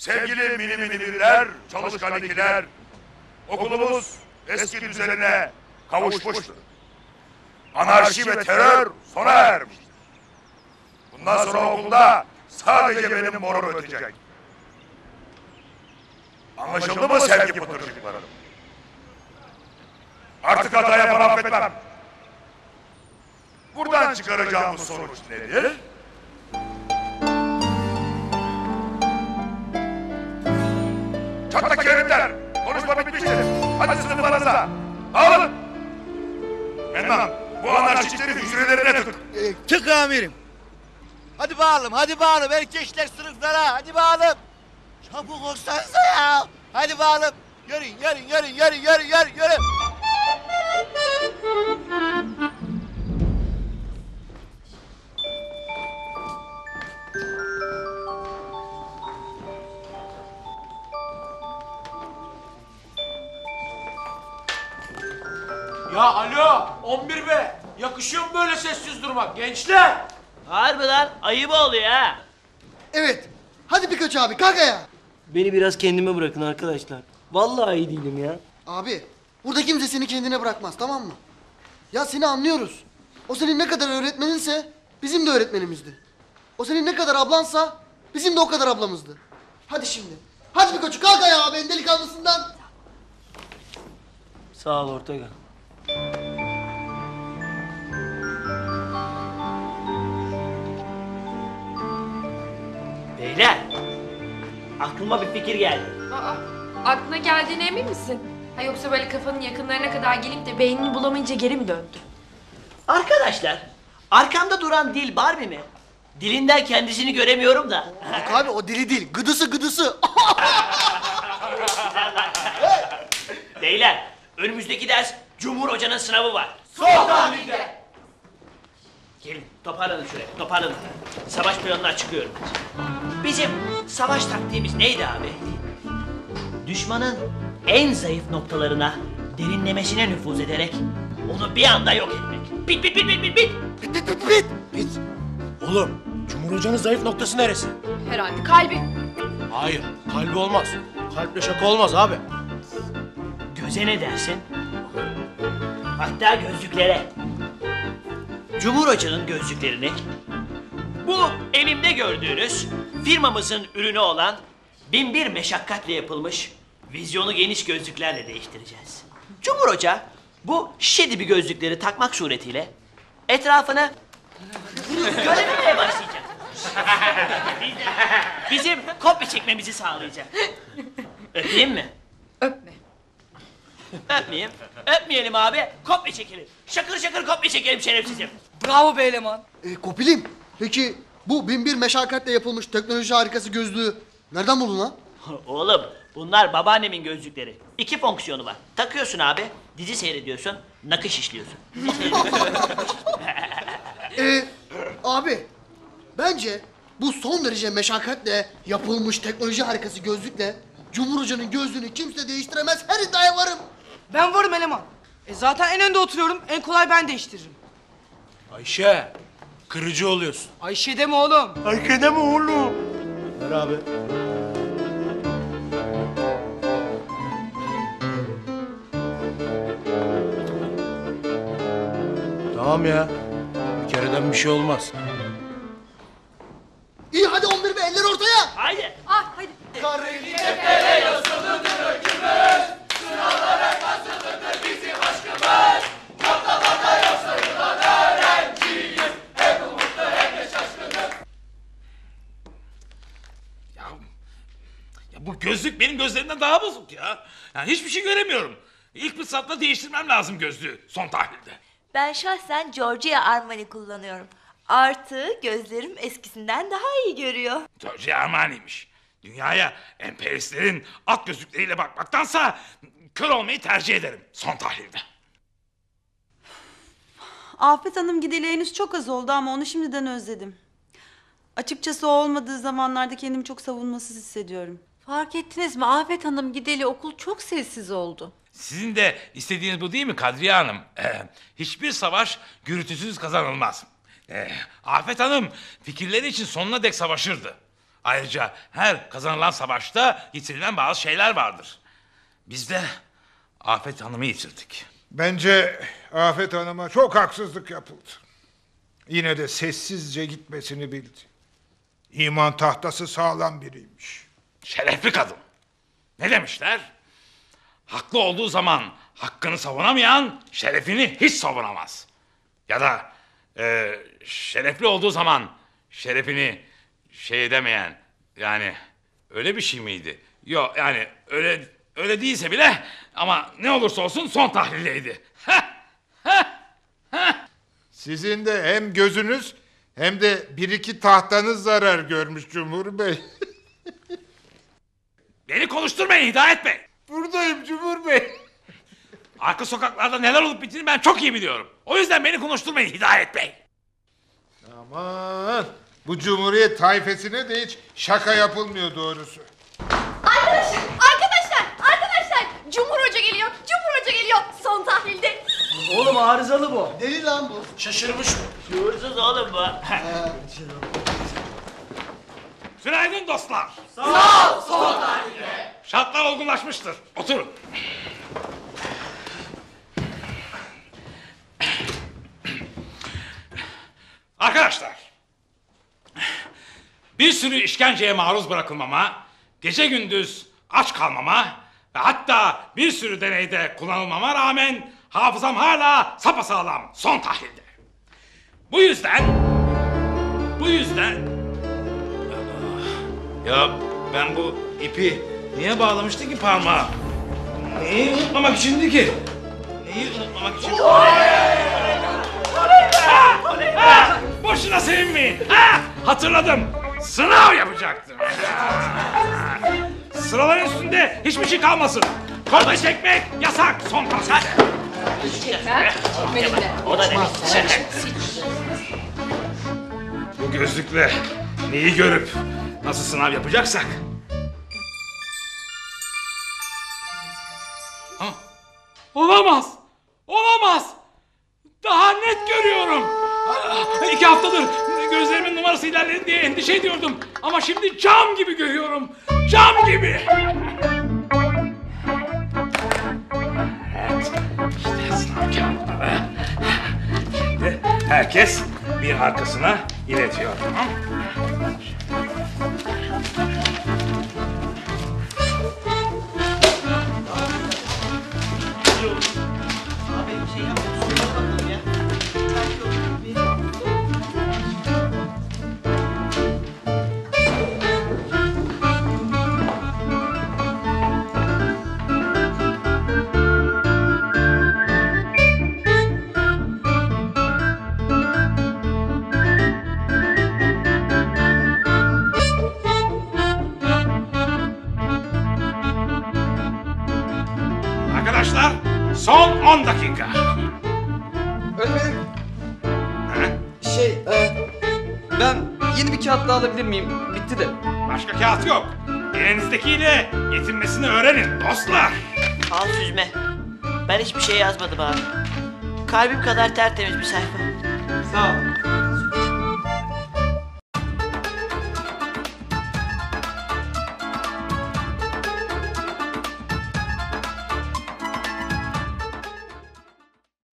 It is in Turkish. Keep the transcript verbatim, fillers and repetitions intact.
Sevgili mini miniler, çalışkan ikiler, okulumuz eski düzenine kavuşmuştur. Anarşi ve terör sona ermiştir. Bundan sonra okulda sadece benim morum ötecek. Anlaşıldı mı sevgi pıtırcıklarım? Artık hata yapan affetmem. Buradan çıkaracağımız sonuç nedir? Çatlak herifler! Konuşma bitmiştir. Hadi sınıflarınıza. Dağılın! Mennan, bu anarşistleri hücrelerine tık. Ee, tık amirim. Hadi bağalım, hadi bağalım. Erkekler sınıflara, hadi bağalım. Çabuk olsanıza ya. Hadi bağalım. Yürüyün, yürüyün, yürüyün, yürüyün, yürüyün, yürüyün, yürüyün. Ya alo, on bir be. Yakışıyor mu böyle sessiz durmak gençler? Harbiden ayıp oluyor ha. Evet. Hadi Pikachu abi kalk ayağa. Beni biraz kendime bırakın arkadaşlar. Vallahi iyi değilim ya. Abi burada kimse seni kendine bırakmaz tamam mı? Ya seni anlıyoruz. O senin ne kadar öğretmeninse bizim de öğretmenimizdi. O senin ne kadar ablansa bizim de o kadar ablamızdı. Hadi şimdi. Hadi Pikachu kalk ayağa abi en delikanlısından. Sağ ol Ortega. Beyler, aklıma bir fikir geldi. Aa, aklına geldiğine emin misin? Ha yoksa böyle kafanın yakınlarına kadar gelip de beynini bulamayınca geri mi döndü? Arkadaşlar, arkamda duran dil Barbie mi? Dilinden kendisini göremiyorum da. Yok abi o dili değil gıdısı gıdısı. Beyler, önümüzdeki ders Cumhur Hoca'nın sınavı var. Sol tahlilde. Gelin, toparlanın şuraya, toparlanın. Savaş planına çıkıyorum. Bizim savaş taktiğimiz neydi abi? Düşmanın en zayıf noktalarına derinlemesine nüfuz ederek onu bir anda yok etmek. Bit bit bit bit bit bit. Bit bit bit bit. Bit. Oğlum, Cumhur Hoca'nın zayıf noktası neresi? Herhalde kalbi. Hayır, kalbi olmaz. Kalple şaka olmaz abi. Göze ne dersin? Hatta gözlüklere. Cumhur Hoca'nın gözlüklerini bu elimde gördüğünüz firmamızın ürünü olan bin bir meşakkatle yapılmış vizyonu geniş gözlüklerle değiştireceğiz. Cumhur Hoca bu şişe dibi gözlükleri takmak suretiyle etrafını görememeye başlayacak. Bizim kopya çekmemizi sağlayacak. Öpeyim mi? Öpme. Öpmeyeyim. Öpmeyelim abi. Kopya çekelim. Şakır şakır kopya çekelim şerefsizim. Bravo be eleman. E, Kopilim peki bu bin bir meşakkatle yapılmış teknoloji harikası gözlüğü nereden buldun lan? Oğlum bunlar babaannemin gözlükleri. İki fonksiyonu var. Takıyorsun abi. Dizi seyrediyorsun. Nakış işliyorsun. Dizi seyrediyorsun. Ee, abi bence bu son derece meşakkatle yapılmış teknoloji harikası gözlükle Cumhur Hoca'nın gözlüğünü kimse değiştiremez her iddiaya varım. Ben varım eleman. E zaten en önde oturuyorum. En kolay ben değiştiririm. Ayşe, kırıcı oluyorsun. Ayşe deme oğlum. Ayşe deme oğlum. Ver abi. Tamam ya. Bir kereden bir şey olmaz. İyi hadi on bir be eller ortaya. Haydi. Ah hadi. Ya bu gözlük benim gözlerimden daha bozuk ya. Yani hiçbir şey göremiyorum. İlk fırsatta değiştirmem lazım gözlüğü son tahlilde. Ben şahsen Giorgio Armani kullanıyorum. Artı gözlerim eskisinden daha iyi görüyor. Giorgio Armani'ymiş. Dünyaya emperyalistlerin at gözlükleriyle bakmaktansa kör olmayı tercih ederim son tahlilde. Afet Hanım gideli henüz çok az oldu ama onu şimdiden özledim. Açıkçası o olmadığı zamanlarda kendimi çok savunmasız hissediyorum. Fark ettiniz mi? Afet Hanım gideli okul çok sessiz oldu. Sizin de istediğiniz bu değil mi Kadriye Hanım? Ee, hiçbir savaş gürültüsüz kazanılmaz. Ee, Afet Hanım fikirleri için sonuna dek savaşırdı. Ayrıca her kazanılan savaşta yitirilen bazı şeyler vardır. Biz de Afet Hanım'ı yitirdik. Bence Afet Hanım'a çok haksızlık yapıldı. Yine de sessizce gitmesini bildi. İman tahtası sağlam biriymiş. Şerefli kadın. Ne demişler? Haklı olduğu zaman hakkını savunamayan şerefini hiç savunamaz. Ya da e, şerefli olduğu zaman şerefini şey edemeyen, yani öyle bir şey miydi? Yok yani öyle öyle değilse bile ama ne olursa olsun son tahlildeydi. Sizin de hem gözünüz hem de bir iki tahtanız zarar görmüş Cumhur Bey. Beni konuşturmayın Hidayet Bey. Buradayım Cumhur Bey. Arka sokaklarda neler olup bittiğini ben çok iyi biliyorum. O yüzden beni konuşturmayın Hidayet Bey. Aman, bu Cumhuriyet tayfesine de hiç şaka yapılmıyor doğrusu. Arkadaşlar, arkadaşlar, arkadaşlar. Cumhur Hoca geliyor, Cumhur Hoca geliyor. Son tahlilde. Oğlum arızalı bu. Deli lan bu. Şaşırmış. Şuursuz oğlum bu. Günaydın dostlar. Sağ ol, son tahlilde. Şartlar olgunlaşmıştır. Oturun. Arkadaşlar, bir sürü işkenceye maruz bırakılmama, gece gündüz aç kalmama ve hatta bir sürü deneyde kullanılmama rağmen hafızam hala sapasağlam son tahlilde. Bu yüzden, bu yüzden... Ya ben bu ipi niye bağlamıştım ki parmağa? Neyi unutmamak içindi ki? Neyi unutmamak için? Ha, ha, boşuna sevinmeyin. Ha, hatırladım. Sınav yapacaktım. Sıraların üstünde hiçbir şey kalmasın. Kopya çekmek yasak son tahlilde. Çekmem. Benim de. O da ne? Bu gözlükle neyi görüp nasıl sınav yapacaksak? Ha? Olamaz! Olamaz! Daha net görüyorum! Ah, İki haftadır gözlerimin numarası ilerledi diye endişe ediyordum. Ama şimdi cam gibi görüyorum. Cam gibi! Evet, işte sınav kağıtları. Şimdi herkes bir arkasına iletiyor. Tamam? Arkadaşlar son on dakika. Öğretmenim. Şey, e, ben yeni bir kağıt daha alabilir miyim? Bitti de. Başka kağıt yok. Elinizdekiyle yetinmesini öğrenin dostlar. Al süzme. Ben hiçbir şey yazmadım abi. Kalbim kadar tertemiz bir sayfa. Sağ ol.